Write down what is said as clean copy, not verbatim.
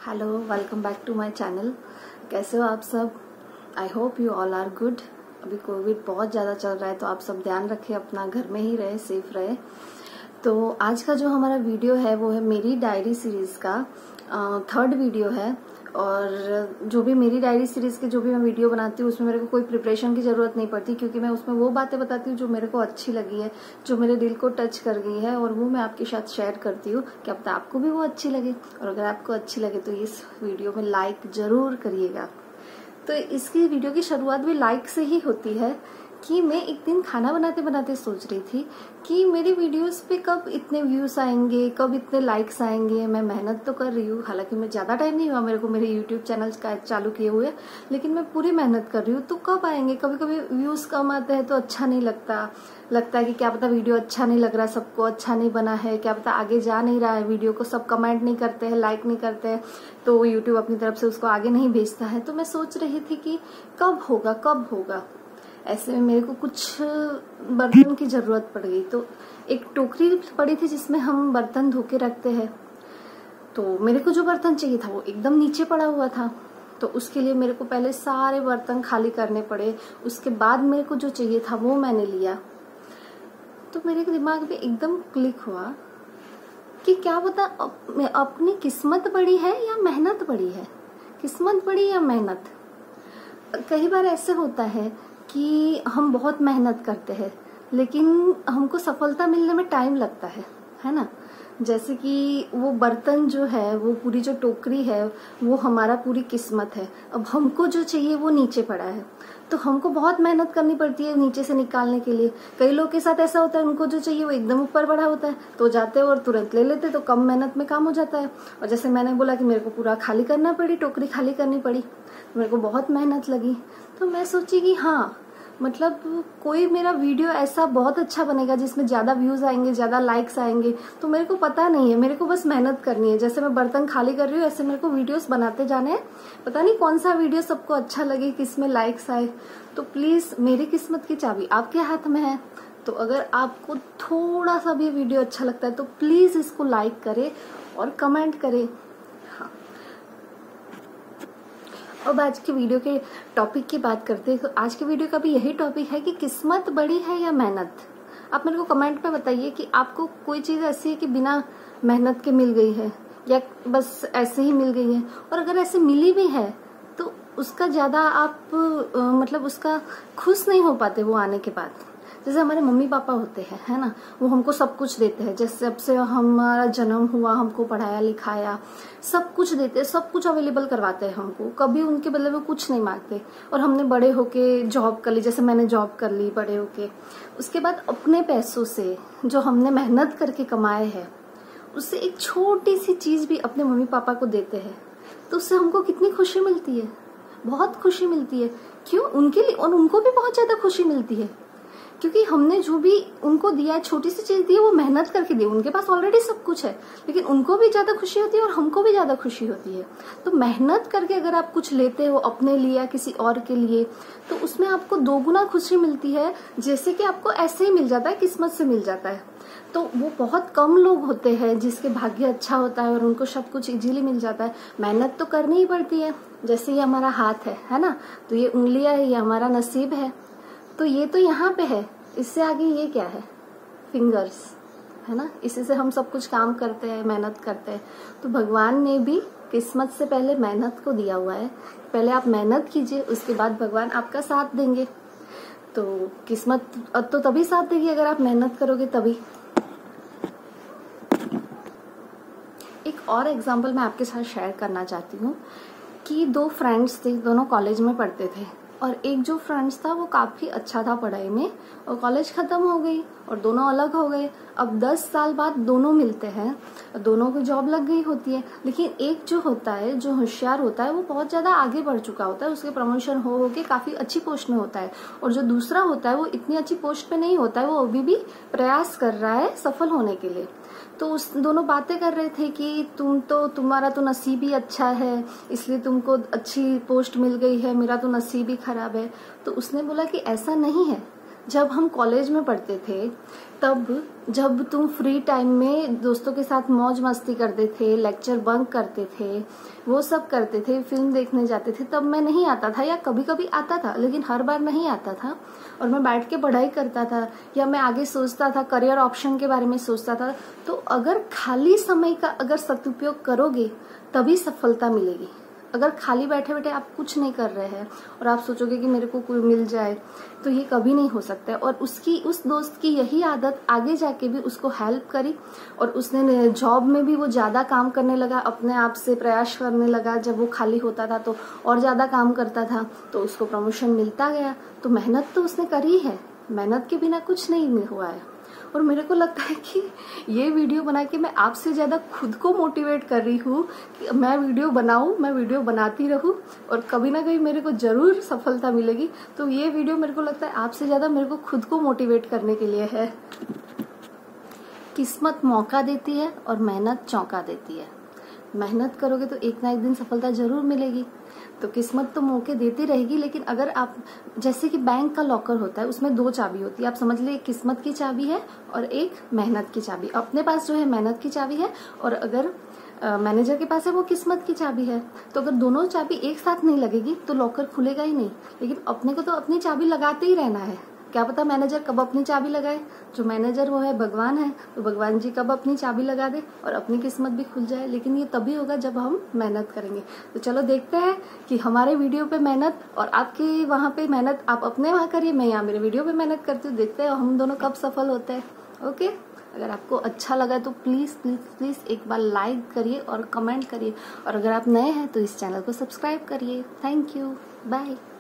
Hello, welcome back to my channel. कैसे हो आप सब? I hope you all are good. अभी कोविड बहुत ज़्यादा चल रहा है तो आप सब ध्यान रखें, अपना घर में ही रहे, सेफ रहे। तो आज का जो हमारा वीडियो है वो है मेरी डायरी सीरीज़ का थर्ड वीडियो है। और जो भी मेरी डायरी सीरीज़ के जो भी मैं वीडियो बनाती हूँ उसमें मेरे को कोई प्रिपरेशन की ज़रूरत नहीं पड़ती, क्योंकि मैं उसमें वो बातें बताती हूँ जो मेरे को अच्छी लगी है, जो मेरे दिल को टच कर गई है, और वो मैं आपके साथ शेयर करती हूँ। क्या पता आपको भी वो अच्छी लगे, और अगर आपको अच्छी लगे तो इस वीडियो में लाइक ज़रूर करिएगा। तो इसकी वीडियो की शुरुआत भी लाइक से ही होती है कि मैं एक दिन खाना बनाते बनाते सोच रही थी कि मेरी वीडियोस पे कब इतने व्यूज आएंगे, कब इतने लाइक्स आएंगे। मैं मेहनत तो कर रही हूँ, हालांकि मैं ज़्यादा टाइम नहीं हुआ मेरे को मेरे यूट्यूब चैनल का चालू किए हुए, लेकिन मैं पूरी मेहनत कर रही हूँ। तो कब आएंगे? कभी कभी व्यूज कम आते हैं तो अच्छा नहीं लगता है कि क्या पता वीडियो अच्छा नहीं लग रहा, सबको अच्छा नहीं बना है, क्या पता आगे जा नहीं रहा है वीडियो को, सब कमेंट नहीं करते हैं, लाइक नहीं करते हैं, तो यूट्यूब अपनी तरफ से उसको आगे नहीं भेजता है। तो मैं सोच रही थी कि कब होगा। ऐसे में मेरे को कुछ बर्तन की जरूरत पड़ गई। तो एक टोकरी पड़ी थी जिसमें हम बर्तन धो के रखते हैं। तो मेरे को जो बर्तन चाहिए था वो एकदम नीचे पड़ा हुआ था, तो उसके लिए मेरे को पहले सारे बर्तन खाली करने पड़े। उसके बाद मेरे को जो चाहिए था वो मैंने लिया। तो मेरे दिमाग में एकदम क्लिक हुआ कि क्या पता अपनी किस्मत बड़ी है या मेहनत बड़ी है, किस्मत बड़ी या मेहनत। कई बार ऐसे होता है कि हम बहुत मेहनत करते हैं लेकिन हमको सफलता मिलने में टाइम लगता है ना। जैसे कि वो बर्तन जो है, वो पूरी जो टोकरी है वो हमारा पूरी किस्मत है। अब हमको जो चाहिए वो नीचे पड़ा है, तो हमको बहुत मेहनत करनी पड़ती है नीचे से निकालने के लिए। कई लोग के साथ ऐसा होता है, उनको जो चाहिए वो एकदम ऊपर पड़ा होता है, तो जाते हैं और तुरंत ले लेते, तो कम मेहनत में काम हो जाता है। और जैसे मैंने बोला कि मेरे को पूरा खाली करना पड़ी, टोकरी खाली करनी पड़ी, तो मेरे को बहुत मेहनत लगी। तो मैं सोची कि हाँ, मतलब कोई मेरा वीडियो ऐसा बहुत अच्छा बनेगा जिसमें ज्यादा व्यूज आएंगे, ज्यादा लाइक्स आएंगे, तो मेरे को पता नहीं है, मेरे को बस मेहनत करनी है। जैसे मैं बर्तन खाली कर रही हूँ ऐसे मेरे को वीडियोस बनाते जाने हैं। पता नहीं कौन सा वीडियो सबको अच्छा लगे, किसमें लाइक्स आए। तो प्लीज, मेरी किस्मत की चाबी आपके हाथ में है। तो अगर आपको थोड़ा सा भी वीडियो अच्छा लगता है तो प्लीज इसको लाइक करे और कमेंट करे। अब आज के वीडियो के टॉपिक की बात करते हैं। तो आज के वीडियो का भी यही टॉपिक है कि किस्मत बड़ी है या मेहनत। आप मेरे को कमेंट में बताइए कि आपको कोई चीज ऐसी है कि बिना मेहनत के मिल गई है या बस ऐसे ही मिल गई है। और अगर ऐसे मिली भी है तो उसका ज्यादा आप मतलब उसका खुश नहीं हो पाते वो आने के बाद। जैसे हमारे मम्मी पापा होते हैं, है ना, वो हमको सब कुछ देते हैं। जैसे जब से हमारा जन्म हुआ हमको पढ़ाया लिखाया, सब कुछ देते हैं, सब कुछ अवेलेबल करवाते हैं हमको, कभी उनके बदले में कुछ नहीं मांगते। और हमने बड़े होके जॉब कर ली, जैसे मैंने जॉब कर ली बड़े होके, उसके बाद अपने पैसों से जो हमने मेहनत करके कमाए हैं उससे एक छोटी सी चीज भी अपने मम्मी पापा को देते हैं, तो उससे हमको कितनी खुशी मिलती है, बहुत खुशी मिलती है। क्यों? उनके लिए, और उनको भी बहुत ज्यादा खुशी मिलती है, क्योंकि हमने जो भी उनको दिया है, छोटी सी चीज दी है, वो मेहनत करके दी। उनके पास ऑलरेडी सब कुछ है, लेकिन उनको भी ज्यादा खुशी होती है और हमको भी ज्यादा खुशी होती है। तो मेहनत करके अगर आप कुछ लेते हो अपने लिए या किसी और के लिए, तो उसमें आपको दोगुना खुशी मिलती है, जैसे कि आपको ऐसे ही मिल जाता है, किस्मत से मिल जाता है। तो वो बहुत कम लोग होते हैं जिसके भाग्य अच्छा होता है और उनको सब कुछ इजीली मिल जाता है। मेहनत तो करनी ही पड़ती है। जैसे ये हमारा हाथ है ना, तो ये उंगलियां है, ये हमारा नसीब है। तो ये तो यहाँ पे है, इससे आगे ये क्या है? फिंगर्स, है ना, इसी से हम सब कुछ काम करते हैं, मेहनत करते हैं। तो भगवान ने भी किस्मत से पहले मेहनत को दिया हुआ है। पहले आप मेहनत कीजिए, उसके बाद भगवान आपका साथ देंगे। तो किस्मत तो तभी साथ देगी अगर आप मेहनत करोगे तभी। एक और एग्जाम्पल मैं आपके साथ शेयर करना चाहती हूँ कि दो फ्रेंड्स थे, दोनों कॉलेज में पढ़ते थे, और एक जो फ्रेंड्स था वो काफी अच्छा था पढ़ाई में, और कॉलेज खत्म हो गई और दोनों अलग हो गए। अब 10 साल बाद दोनों मिलते हैं, दोनों को जॉब लग गई होती है, लेकिन एक जो होता है, जो होशियार होता है, वो बहुत ज्यादा आगे बढ़ चुका होता है, उसके प्रमोशन हो के काफी अच्छी पोस्ट में होता है। और जो दूसरा होता है वो इतनी अच्छी पोस्ट पे नहीं होता है, वो अभी भी प्रयास कर रहा है सफल होने के लिए। तो उस दोनों बातें कर रहे थे कि तुम्हारा तो नसीब ही अच्छा है, इसलिए तुमको अच्छी पोस्ट मिल गई है, मेरा तो नसीब ही खराब है। तो उसने बोला कि ऐसा नहीं है, जब हम कॉलेज में पढ़ते थे तब जब तुम फ्री टाइम में दोस्तों के साथ मौज मस्ती करते थे, लेक्चर बंक करते थे, वो सब करते थे, फिल्म देखने जाते थे, तब मैं नहीं आता था या कभी कभी आता था, लेकिन हर बार नहीं आता था। और मैं बैठ के पढ़ाई करता था या मैं आगे सोचता था, करियर ऑप्शन के बारे में सोचता था। तो अगर खाली समय का अगर सदुपयोग करोगे तभी सफलता मिलेगी। अगर खाली बैठे बैठे आप कुछ नहीं कर रहे हैं और आप सोचोगे कि मेरे को कोई मिल जाए, तो ये कभी नहीं हो सकता है। और उस दोस्त की यही आदत आगे जाके भी उसको हेल्प करी और उसने जॉब में भी वो ज्यादा काम करने लगा, अपने आप से प्रयास करने लगा। जब वो खाली होता था तो और ज्यादा काम करता था, तो उसको प्रमोशन मिलता गया। तो मेहनत तो उसने करी है, मेहनत के बिना कुछ नहीं हुआ है। और मेरे को लगता है कि ये वीडियो बना के मैं आपसे ज्यादा खुद को मोटिवेट कर रही हूँ कि मैं वीडियो बनाऊं, मैं वीडियो बनाती रहूं और कभी ना कभी मेरे को जरूर सफलता मिलेगी। तो ये वीडियो मेरे को लगता है आपसे ज्यादा मेरे को खुद को मोटिवेट करने के लिए है। किस्मत मौका देती है और मेहनत चौंका देती है। मेहनत करोगे तो एक ना एक दिन सफलता जरूर मिलेगी। तो किस्मत तो मौके देती रहेगी, लेकिन अगर आप, जैसे कि बैंक का लॉकर होता है, उसमें 2 चाबी होती है। आप समझ लीजिए, किस्मत की चाबी है और एक मेहनत की चाबी। अपने पास जो है मेहनत की चाबी है और अगर मैनेजर के पास है वो किस्मत की चाबी है। तो अगर दोनों चाबी एक साथ नहीं लगेगी तो लॉकर खुलेगा ही नहीं। लेकिन अपने को तो अपनी चाबी लगाते ही रहना है। क्या पता मैनेजर कब अपनी चाबी लगाए। जो मैनेजर वो है भगवान है, तो भगवान जी कब अपनी चाबी लगा दे और अपनी किस्मत भी खुल जाए। लेकिन ये तभी होगा जब हम मेहनत करेंगे। तो चलो देखते हैं कि हमारे वीडियो पे मेहनत और आपके वहां पे मेहनत, आप अपने वहां करिए, मैं यहाँ मेरे वीडियो पे मेहनत करती हूँ। देखते हैं हम दोनों कब सफल होते हैं। ओके, अगर आपको अच्छा लगा तो प्लीज प्लीज प्लीज एक बार लाइक करिए और कमेंट करिए। और अगर आप नए हैं तो इस चैनल को सब्सक्राइब करिए। Thank you, bye.